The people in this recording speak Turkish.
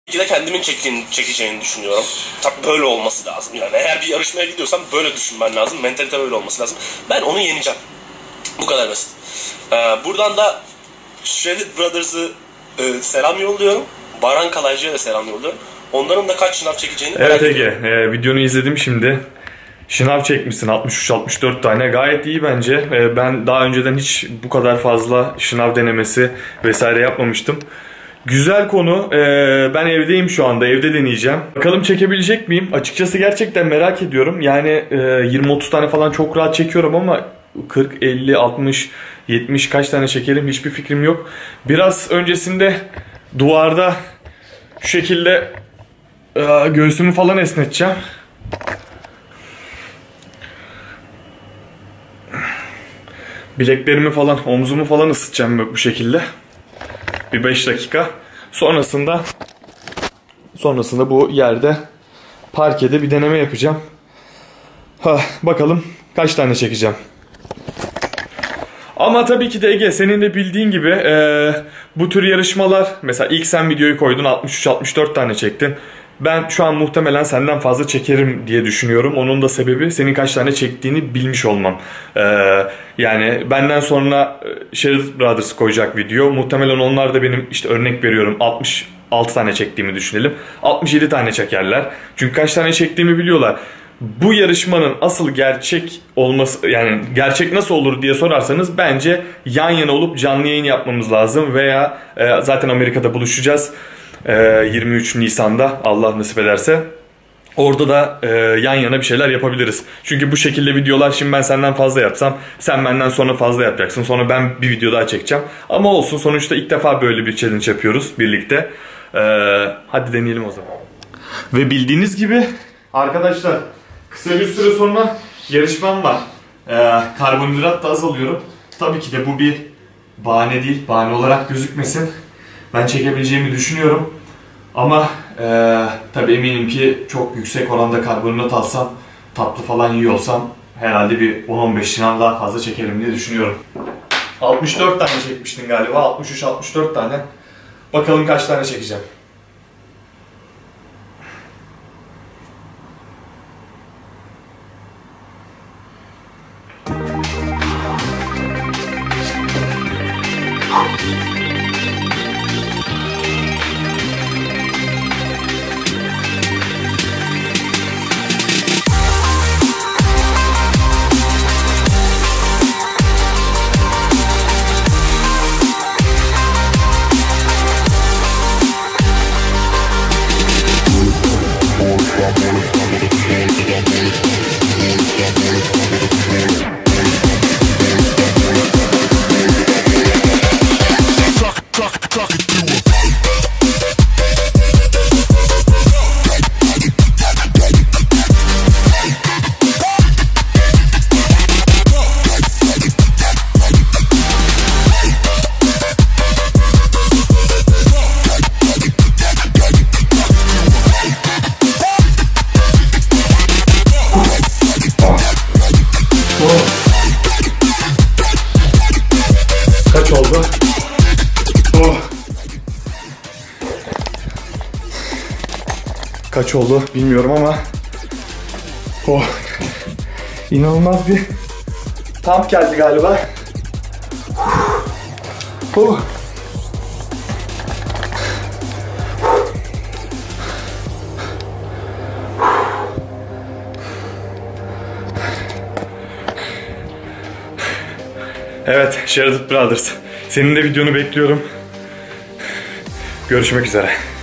de kendimin çekeceğini düşünüyorum. Tabii böyle olması lazım. Yani eğer bir yarışmaya gidiyorsan böyle düşünmen lazım. Mentalite böyle olması lazım. Ben onu yeneceğim. Bu kadar basit. Buradan da Shredded Brothers'ı selam yolluyorum. Baran Kalaycı'ya da selam yolluyorum. Onların da kaç şınav çekeceğini merak ediyorum. Evet Ege, videonu izledim şimdi. Şınav çekmişsin 63-64 tane. Gayet iyi bence. Ben daha önceden hiç bu kadar fazla şınav denemesi vesaire yapmamıştım. Güzel konu. Ben evdeyim şu anda. Evde deneyeceğim. Bakalım çekebilecek miyim? Açıkçası gerçekten merak ediyorum. Yani 20-30 tane falan çok rahat çekiyorum ama 40, 50, 60, 70 kaç tane çekerim hiçbir fikrim yok. Biraz öncesinde duvarda şu şekilde göğsümü falan esneteceğim. Bileklerimi falan, omzumu falan ısıtacağım bu şekilde. Bir 5 dakika. Sonrasında bu yerde parkede bir deneme yapacağım. Bakalım kaç tane çekeceğim. Ama tabii ki de Ege, senin de bildiğin gibi bu tür yarışmalar, mesela ilk sen videoyu koydun 63-64 tane çektin. Ben şu an muhtemelen senden fazla çekerim diye düşünüyorum. Onun da sebebi senin kaç tane çektiğini bilmiş olmam. Yani benden sonra Shredded Brothers koyacak video. Muhtemelen onlar da benim, işte örnek veriyorum, 66 tane çektiğimi düşünelim. 67 tane çekerler. Çünkü kaç tane çektiğimi biliyorlar. Bu yarışmanın asıl gerçek olması, yani gerçek nasıl olur diye sorarsanız, bence yan yana olup canlı yayın yapmamız lazım. Veya zaten Amerika'da buluşacağız. 23 Nisan'da Allah nasip ederse. Orada da yan yana bir şeyler yapabiliriz. Çünkü bu şekilde videolar, şimdi ben senden fazla yapsam, sen benden sonra fazla yapacaksın. Sonra ben bir video daha çekeceğim. Ama olsun, sonuçta ilk defa böyle bir challenge yapıyoruz birlikte. Hadi deneyelim o zaman. Ve bildiğiniz gibi arkadaşlar, kısa bir süre sonra yarışmam var. Karbonhidrat da azalıyorum. Tabii ki de bu bir bahane değil. Bahane olarak gözükmesin. Ben çekebileceğimi düşünüyorum. Ama tabii eminim ki çok yüksek oranda karbonhidrat alsam, tatlı falan yiyor olsam herhalde bir 10-15 şınav daha fazla çekerim diye düşünüyorum. 64 tane çekmiştin galiba. 63-64 tane. Bakalım kaç tane çekeceğim. Kaç oldu? Kaç oldu bilmiyorum ama inanılmaz bir pump geldi galiba. Evet, Shredded Brothers. Senin de videonu bekliyorum. Görüşmek üzere.